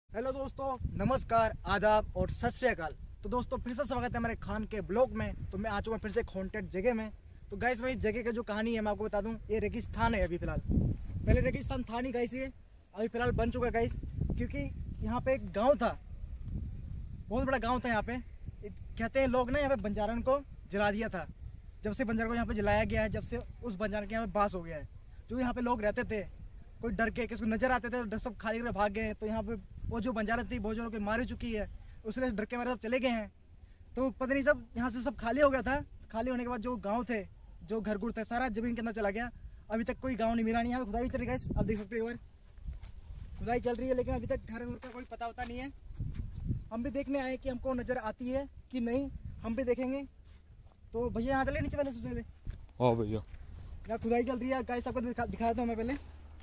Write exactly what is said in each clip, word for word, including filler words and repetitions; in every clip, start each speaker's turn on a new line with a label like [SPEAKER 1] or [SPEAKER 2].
[SPEAKER 1] Hello दोस्तों, नमस्कार, आदाब और सत श्री अकाल। तो दोस्तों फिर से स्वागत है मेरे खान के ब्लॉग में। तो मैं आ चुका हूँ फिर से एक हॉन्टेड जगह में। तो गाइस मैं इस जगह की जो कहानी है मैं आपको बता दूं, ये रेगिस्तान है अभी फिलहाल। पहले रेगिस्तान था नहीं गाइस, ये अभी फिलहाल बन चुका है गाइस, क्योंकि यहाँ पे एक गाँव था, बहुत बड़ा गाँव था यहाँ पे। कहते हैं लोग ना यहाँ पे बंजारन को जला दिया था। जब से बंजारा को यहाँ पे जलाया गया है, जब से उस बंजारा के यहाँ पे बास हो गया है। जो यहाँ पे लोग रहते थे, कोई डर के किसको नजर आते थे तो सब खाली करके भाग गए। तो यहाँ पे वो जो बंजारा थी बहुत जनों को मारी चुकी है, उसने डर के मारे सब चले गए हैं। तो पता नहीं सब यहाँ से सब खाली हो गया था। खाली होने के बाद जो गांव थे, जो घर गुड़ थे, सारा जमीन के अंदर चला गया। अभी तक कोई गांव नहीं मिला। नहीं यहाँ पे खुदाई चल रही है, आप देख सकते हो, खुदाई चल रही है, लेकिन अभी तक घर घर का कोई पता होता नहीं है। हम भी देखने आए कि हमको नजर आती है कि नहीं, हम भी देखेंगे। तो भैया यहाँ चले नीचे पहले सबसे पहले।
[SPEAKER 2] हाँ भैया,
[SPEAKER 1] यहाँ खुदाई चल रही है गाइस, सबको दिखा दिखा देता हूँ मैं पहले।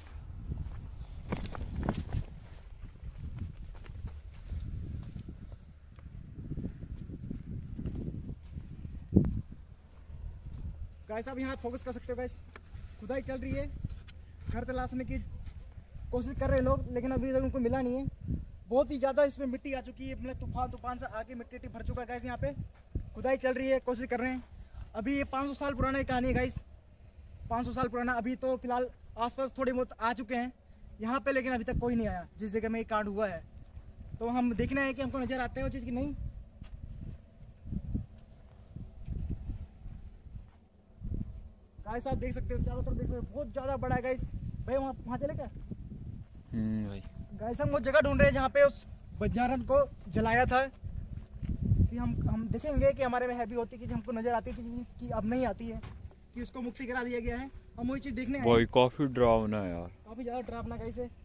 [SPEAKER 1] गाइस आप यहाँ फोकस कर सकते हो गाइस, खुदाई चल रही है। घर तलाशने की कोशिश कर रहे हैं लोग, लेकिन अभी तक उनको मिला नहीं है। बहुत ही ज़्यादा इसमें मिट्टी आ चुकी है, मतलब तूफान तूफान से आगे मिट्टी मिट्टी भर चुका है गाइस। यहाँ पे खुदाई चल रही है, कोशिश कर रहे हैं। अभी ये पाँच सौ साल पुराना कहानी है गाइस, पाँच सौ साल पुराना। अभी तो फिलहाल आसपास थोड़े बहुत आ चुके हैं यहाँ पे, लेकिन अभी तक कोई नहीं आया जिस जगह में ये कांड हुआ है। तो हम देखना है कि हमको नजर आते हैं वो चीज़ की नहीं। गाइस आप देख सकते हो, चारों तरफ देख सकते हो, बहुत ज़्यादा बड़ा है गाइस। भाई वहाँ वहाँ चले क्या?
[SPEAKER 2] हम्म भाई,
[SPEAKER 1] गाइस हम वो जगह ढूंढ रहे हैं जहाँ पे उस बंजारन को जलाया था। कि हम हम देखेंगे कि हमारे में है भी होती कि हमको नजर आती है कि अब नहीं आती है, कि उसको मुक्ति करा दिया गया है। हम वही चीज़ देखने आए।
[SPEAKER 2] भाई काफी डरावना है यार,
[SPEAKER 1] काफी ज़्यादा डरावना गाइस है।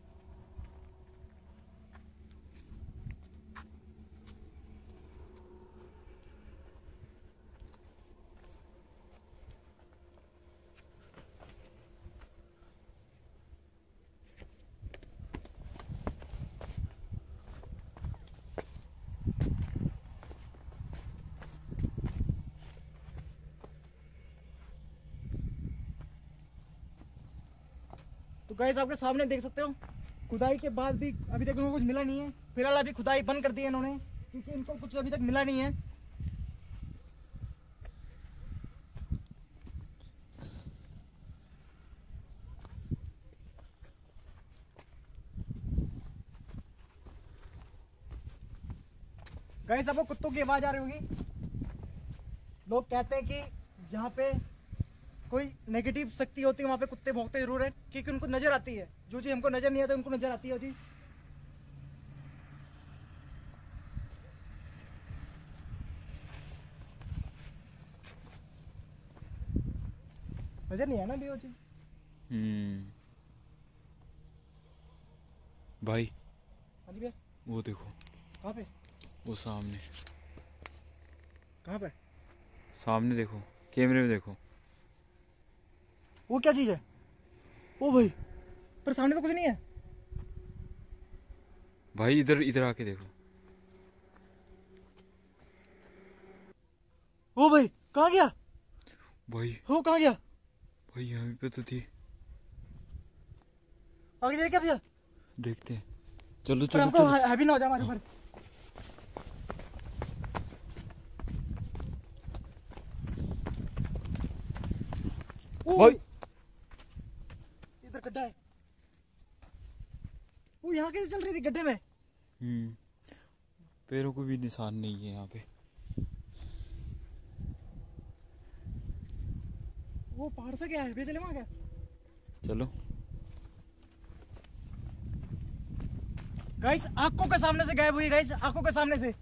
[SPEAKER 1] तो गाइस आपके सामने देख सकते हो, खुदाई के बाद भी अभी तक उनको कुछ मिला नहीं है। फिलहाल अभी खुदाई बंद कर दी है इन्होंने, क्योंकि इनको कुछ अभी तक मिला नहीं है। गाइस आपको कुत्तों की आवाज आ रही होगी। लोग कहते हैं कि जहाँ पे कोई नेगेटिव शक्ति होती है वहाँ पे कुत्ते भौंकते जरूर है, क्योंकि उनको नजर आती है। जो चीज हमको नजर नहीं आता उनको नजर आती है वो चीज। नजर नहीं है ना भी वो चीज।
[SPEAKER 2] हम्म भाई,
[SPEAKER 1] हाँ जी भैया,
[SPEAKER 2] वो देखो,
[SPEAKER 1] कहाँ पे?
[SPEAKER 2] वो सामने,
[SPEAKER 1] कहाँ पे?
[SPEAKER 2] सामने देखो, कैमरे में देखो।
[SPEAKER 1] वो क्या चीज है? ओ भाई, पर सामने तो कुछ नहीं है
[SPEAKER 2] भाई इधर इधर आके देखो।
[SPEAKER 1] ओ भाई, कहाँ गया
[SPEAKER 2] भाई
[SPEAKER 1] वो? कहाँ गया?
[SPEAKER 2] भाई यहाँ पे तो थी,
[SPEAKER 1] आगे जाए क्या भैया?
[SPEAKER 2] देखते हैं, चलो
[SPEAKER 1] पर
[SPEAKER 2] चलो
[SPEAKER 1] हमको
[SPEAKER 2] चलो।
[SPEAKER 1] हैवी ना हो जाए हमारे ऊपर। ओ,
[SPEAKER 2] भाई
[SPEAKER 1] इधर गड्ढा है। वो यहाँ कैसे चल रही थी गड्ढे में?
[SPEAKER 2] हम्म पैरों को भी निशान नहीं है यहाँ पे।
[SPEAKER 1] वो पहाड़ से क्या है भैया? चले वहाँ क्या?
[SPEAKER 2] चलो
[SPEAKER 1] गाइस आंखों के सामने से गायब हुई। गाइस आंखों के सामने से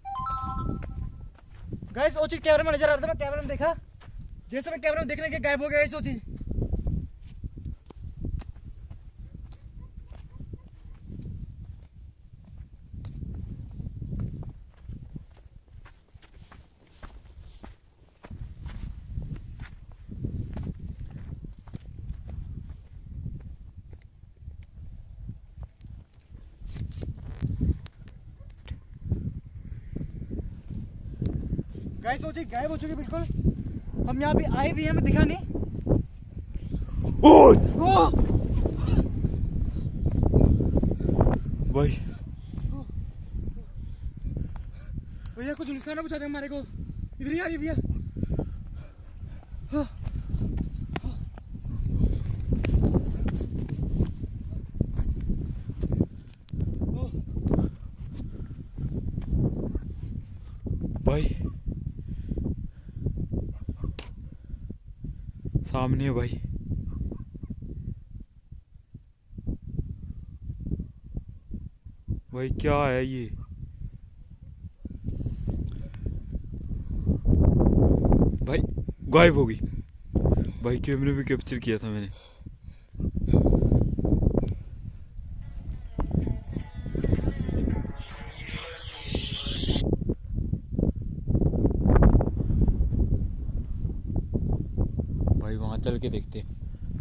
[SPEAKER 1] गाइस वो चीज कैमरे में नजर आ रहा था। मैं कैमरे में देखा, जैसे मैं कैमरे में देखने के गायब हो गया वो चीज। गाइस वो चीज गायब हो चुकी बिल्कुल। हम यहाँ पे आए भी हैं, हमें दिखा नहीं।
[SPEAKER 2] ओ
[SPEAKER 1] ओ
[SPEAKER 2] भाई,
[SPEAKER 1] ओ भैया कुछ झुलका ना बचा दे हमारे को, इधर ही आ रही भैया। हाँ।
[SPEAKER 2] भाई सामने है भाई। भाई क्या है ये? भाई गायब हो गई। भाई कैमरे में कैप्चर किया था मैंने। भाई वहां चल के देखते हैं।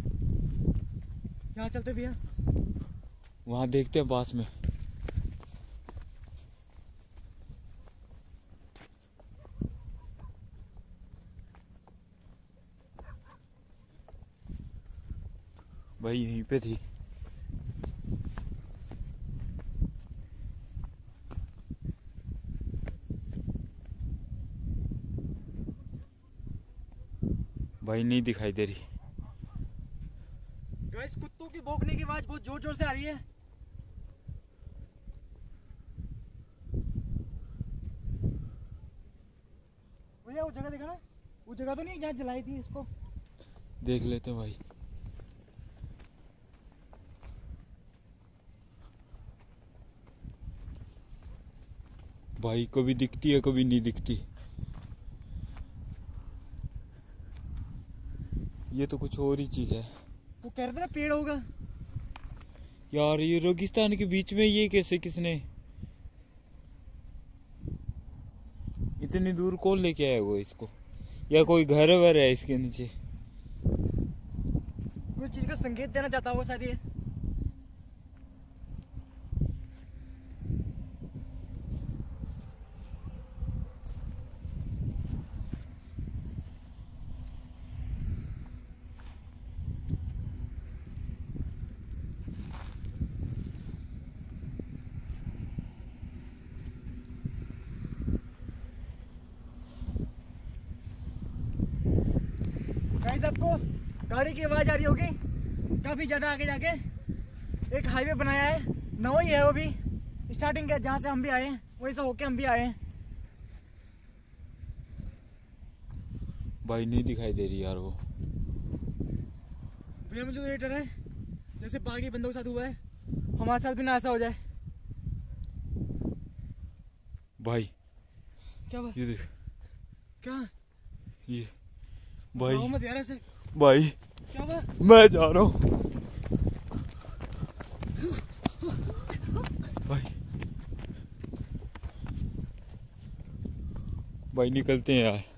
[SPEAKER 1] यहाँ चलते भैया,
[SPEAKER 2] वहां देखते हैं पास में। भाई यहीं पे थी। भाई नहीं दिखाई दे रही।
[SPEAKER 1] गाइस कुत्तों की भौंकने की आवाज बहुत जोर जोर से आ रही है। भैया वो जगह देखा ना, वो जगह तो नहीं जहाँ जलाई थी इसको।
[SPEAKER 2] देख लेते हैं भाई। भाई कभी दिखती है कभी नहीं दिखती। ये तो कुछ और ही चीज है।
[SPEAKER 1] वो कह रहे थे ना पेड़ होगा।
[SPEAKER 2] यार ये रेगिस्तान के बीच में ये कैसे, किसने इतनी दूर कौन लेके आया वो इसको? या कोई घर वर है इसके नीचे?
[SPEAKER 1] कोई चीज का संकेत देना चाहता होगा शायद ये। गाइस आपको गाड़ी की आवाज आ रही होगी काफी ज्यादा आगे जाके एक हाईवे बनाया है, नवा ही है वो भी। स्टार्टिंग का जहाँ से हम भी आए हैं वहीं से होके हम भी आए हैं।
[SPEAKER 2] भाई नहीं दिखाई दे रही यार वो।
[SPEAKER 1] भैया मुझे ये डर है जैसे बाकी बंदों के साथ हुआ है हमारे साथ भी ना ऐसा हो जाए।
[SPEAKER 2] भाई
[SPEAKER 1] क्या बात?
[SPEAKER 2] ये देख।
[SPEAKER 1] क्या
[SPEAKER 2] ये भाई
[SPEAKER 1] मत यार ऐसे।
[SPEAKER 2] भाई
[SPEAKER 1] क्या बात?
[SPEAKER 2] मैं जा रहा हूँ भाई। भाई निकलते हैं यार।